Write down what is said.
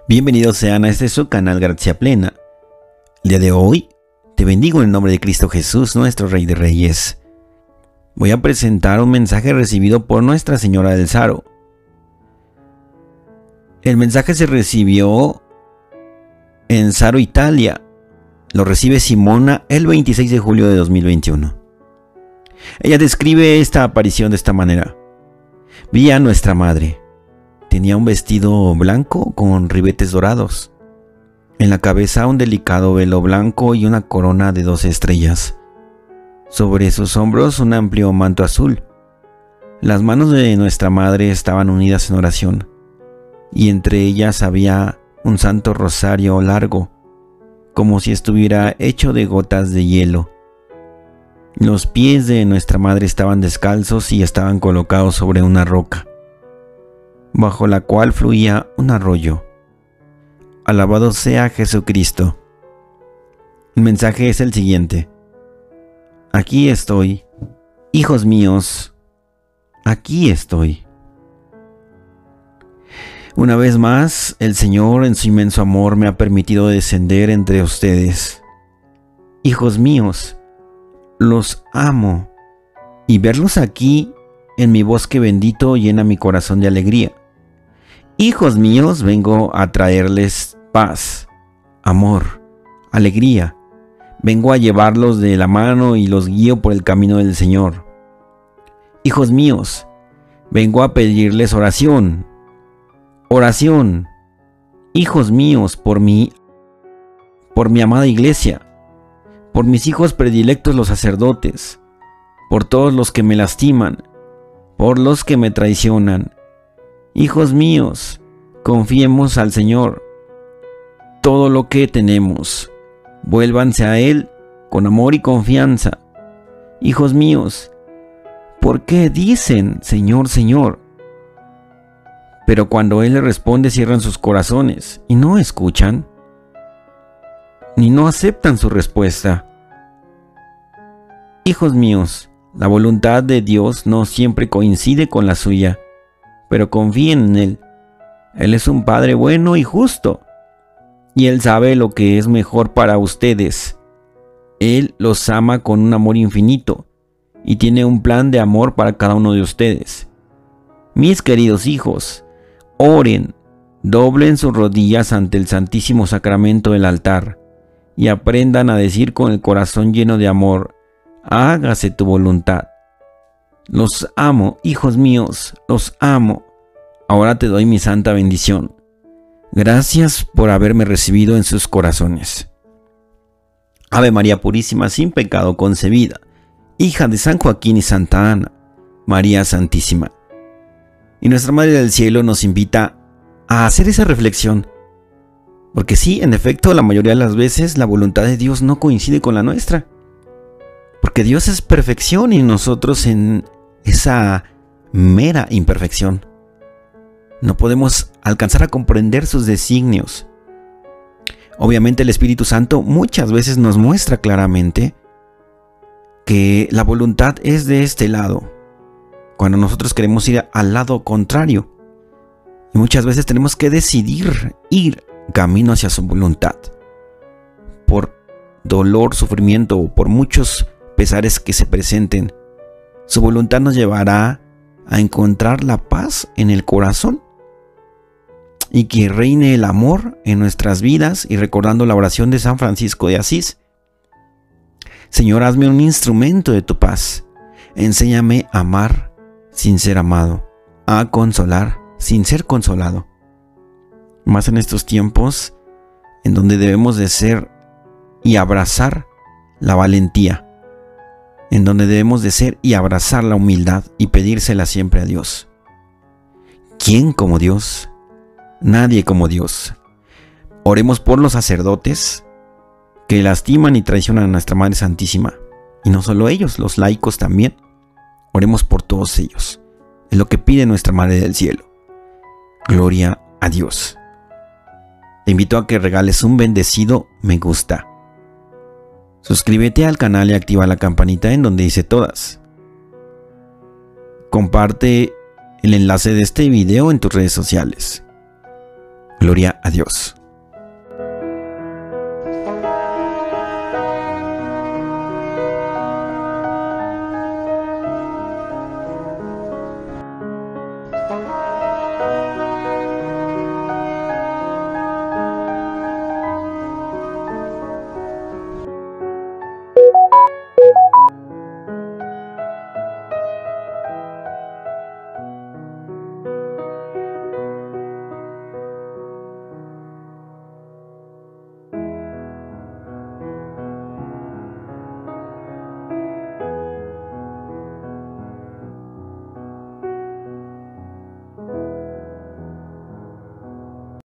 Bienvenidos sean a este su canal Gracia Plena. El día de hoy te bendigo en el nombre de Cristo Jesús, nuestro Rey de Reyes. Voy a presentar un mensaje recibido por Nuestra Señora del Saro. El mensaje se recibió en Saro, Italia. Lo recibe Simona el 26 de julio de 2021. Ella describe esta aparición de esta manera. Vi a nuestra madre. Tenía un vestido blanco con ribetes dorados. En la cabeza un delicado velo blanco y una corona de 12 estrellas. Sobre sus hombros un amplio manto azul. Las manos de nuestra madre estaban unidas en oración, y entre ellas había un santo rosario largo, como si estuviera hecho de gotas de hielo. Los pies de nuestra madre estaban descalzos y estaban colocados sobre una roca, bajo la cual fluía un arroyo. Alabado sea Jesucristo. El mensaje es el siguiente: aquí estoy, hijos míos, aquí estoy. Una vez más, el Señor en su inmenso amor me ha permitido descender entre ustedes. Hijos míos, los amo, y verlos aquí en mi bosque bendito llena mi corazón de alegría. Hijos míos, vengo a traerles paz, amor, alegría. Vengo a llevarlos de la mano y los guío por el camino del Señor. Hijos míos, vengo a pedirles oración. Oración. Hijos míos, por mi amada iglesia, por mis hijos predilectos los sacerdotes, por todos los que me lastiman, por los que me traicionan. Hijos míos, confiemos al Señor. Todo lo que tenemos, vuélvanse a Él con amor y confianza. Hijos míos, ¿por qué dicen Señor, Señor? Pero cuando Él les responde cierran sus corazones y no escuchan, ni no aceptan su respuesta. Hijos míos, la voluntad de Dios no siempre coincide con la suya, pero confíen en Él. Él es un Padre bueno y justo, y Él sabe lo que es mejor para ustedes. Él los ama con un amor infinito, y tiene un plan de amor para cada uno de ustedes. Mis queridos hijos, oren, doblen sus rodillas ante el Santísimo Sacramento del altar, y aprendan a decir con el corazón lleno de amor: hágase tu voluntad. Los amo, hijos míos, los amo. Ahora te doy mi santa bendición. Gracias por haberme recibido en sus corazones. Ave María Purísima, sin pecado concebida, hija de San Joaquín y Santa Ana, María Santísima. Y nuestra Madre del Cielo nos invita a hacer esa reflexión. Porque sí, en efecto, la mayoría de las veces la voluntad de Dios no coincide con la nuestra. Porque Dios es perfección y nosotros en esa mera imperfección no podemos alcanzar a comprender sus designios. Obviamente el Espíritu Santo muchas veces nos muestra claramente que la voluntad es de este lado, cuando nosotros queremos ir al lado contrario. Y muchas veces tenemos que decidir ir camino hacia su voluntad. Por dolor, sufrimiento o por muchos pesares que se presenten, su voluntad nos llevará a encontrar la paz en el corazón y que reine el amor en nuestras vidas. Y recordando la oración de San Francisco de Asís: Señor, hazme un instrumento de tu paz. Enséñame a amar sin ser amado, a consolar sin ser consolado. Más en estos tiempos en donde debemos de ser y abrazar la valentía, en donde debemos de ser y abrazar la humildad y pedírsela siempre a Dios. ¿Quién como Dios? Nadie como Dios. Oremos por los sacerdotes que lastiman y traicionan a nuestra Madre Santísima. Y no solo ellos, los laicos también. Oremos por todos ellos. Es lo que pide nuestra Madre del Cielo. Gloria a Dios. Te invito a que regales un bendecido me gusta. Suscríbete al canal y activa la campanita en donde dice todas. Comparte el enlace de este video en tus redes sociales. Gloria a Dios.